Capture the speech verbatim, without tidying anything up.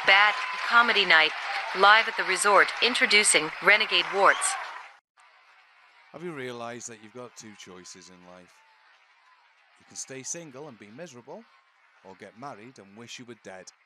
Bad comedy night, live at the resort, introducing Renegade Warts. Have you realised that you've got two choices in life? You can stay single and be miserable, or get married and wish you were dead.